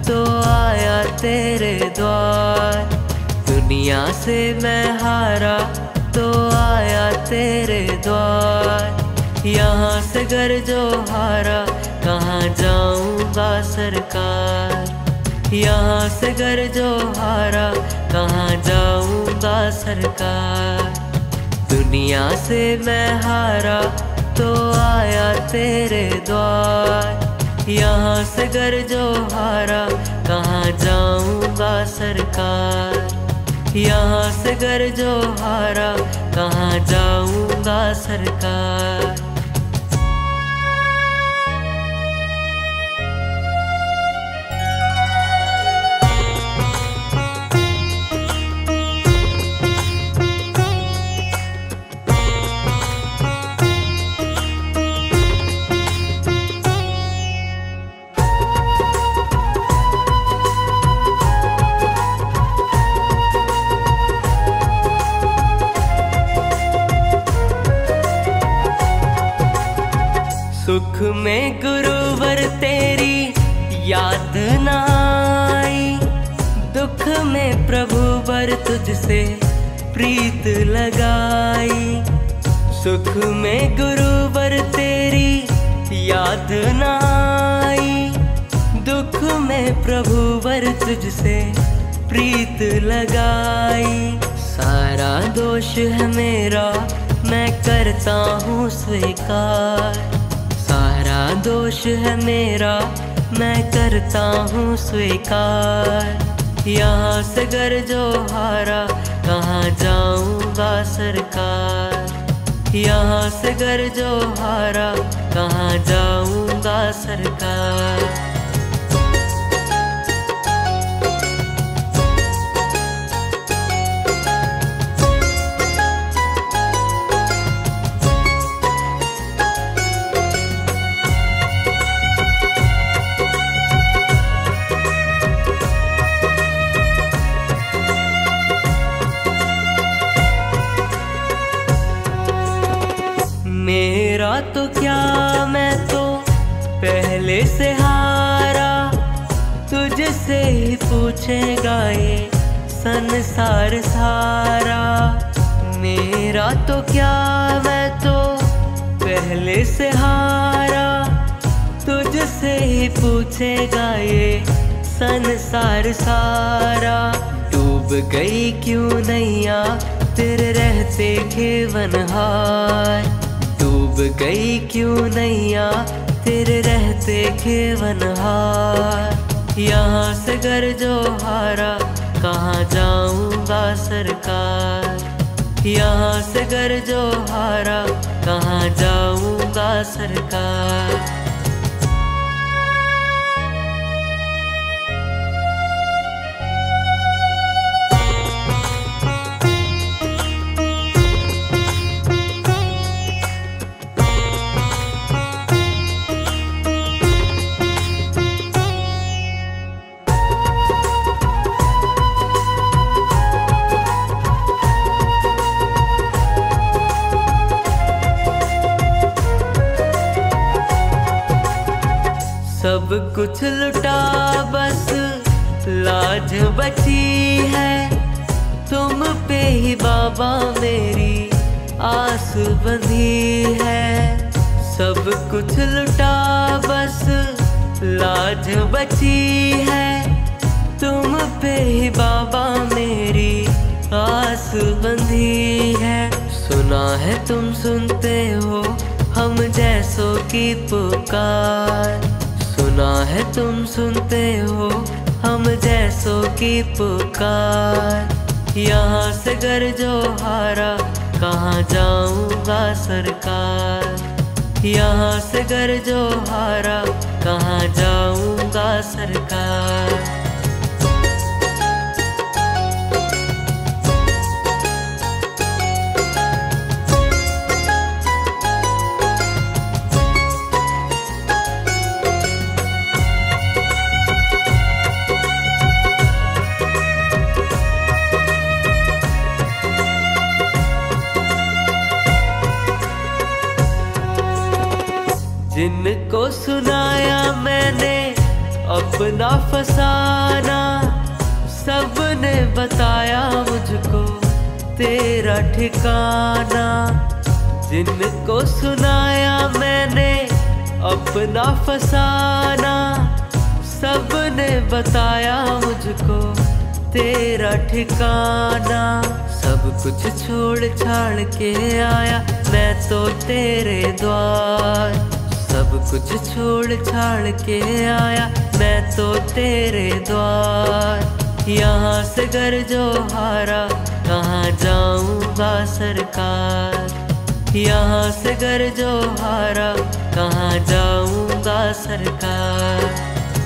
तो आया तेरे द्वार। दुनिया से मैं हारा तो आया तेरे द्वार। यहाँ से घर जो हारा कहाँ जाऊँगा सरकार। यहाँ से घर जो हारा कहाँ जाऊँगा सरकार। दुनिया से मैं हारा तो आया तेरे द्वार। यहाँ से घर जो हारा कहाँ जाऊँगा सरकार। यहाँ से घर जो हारा कहाँ जाऊँगा सरकार। सुख में गुरुवर तेरी याद न आई। दुख में प्रभुवर तुझसे प्रीत लगाई। सुख में गुरुवर तेरी याद न आई। दुख में प्रभुवर तुझसे प्रीत लगाई। सारा दोष है मेरा मैं करता हूँ स्वीकार। सारा दोष है मेरा मैं करता हूँ स्वीकार। यहाँ से घर जो हारा कहाँ जाऊँगा सरकार। यहाँ से घर जो हारा कहाँ जाऊँगा सरकार। मेरा तो क्या मैं तो पहले से हारा। तुझसे ही पूछेगा ये संसार सारा। मेरा तो क्या मैं तो पहले से हारा। तुझसे ही पूछेगा ये संसार सारा। डूब गई क्यों नैया तेरे रहते खेवनहार। डूब गई क्यों नैया तेरे रहते खेवनहार। यहाँ से घर जो हारा कहाँ जाऊँगा सरकार। यहाँ से घर जो हारा कहाँ जाऊँगा सरकार। सब कुछ लुटा बस लाज बची है। तुम पे ही बाबा मेरी आस बंधी है। सब कुछ लुटा बस लाज बची है। तुम पे ही बाबा मेरी आस बंधी है। सुना है तुम सुनते हो हम जैसों की पुकार। सुना है तुम सुनते हो हम जैसों की पुकार। यहाँ से घर जो हारा कहाँ जाऊँगा सरकार। यहाँ से घर जो हारा कहाँ जाऊँगा सरकार। जिनको सुनाया मैंने अपना फसाना। सबने बताया मुझको तेरा ठिकाना, जिनको सुनाया मैंने अपना फसाना। सबने बताया मुझको तेरा ठिकाना। सब कुछ छोड़ छाड़ के आया मैं तो तेरे द्वार। सब कुछ छोड़ छाड़ के आया मैं तो तेरे द्वार। यहाँ से घर जो हारा कहाँ जाऊँगा सरकार। यहाँ से घर जो हारा कहाँ जाऊँगा सरकार।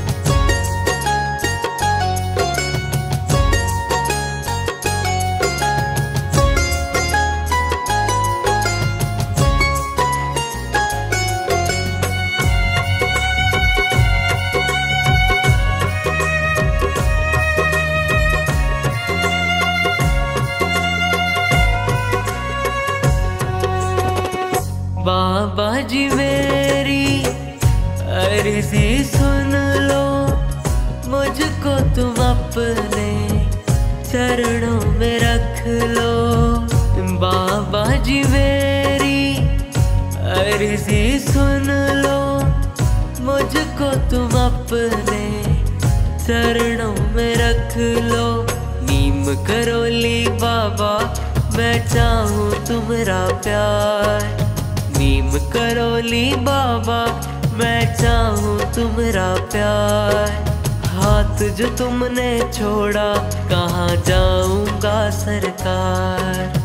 बाबा जी मेरी अर्जी सुन लो, मुझको तुम अपने चरणों में रख लो। बाबा जी मेरी अर्जी सुन लो, मुझको तुम अपने चरणों में रख लो। नीम करोली बाबा मैं चाहूँ तुम्हारा प्यार। नीम करोली बाबा मैं चाहूँ तुम्हारा प्यार। हाथ जो तुमने छोड़ा कहाँ जाऊँगा सरकार।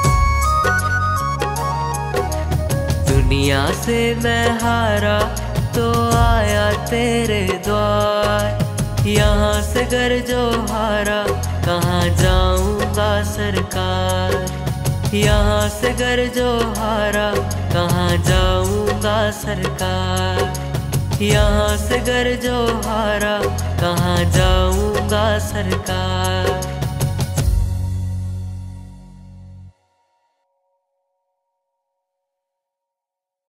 दुनिया से मैं हारा तो आया तेरे द्वार। यहाँ से घर जो हारा कहाँ जाऊँगा सरकार। यहाँ से घर जो हारा कहाँ जाऊँगा सरकार। यहाँ से घर जो हारा कहाँ जाऊँगा सरकार।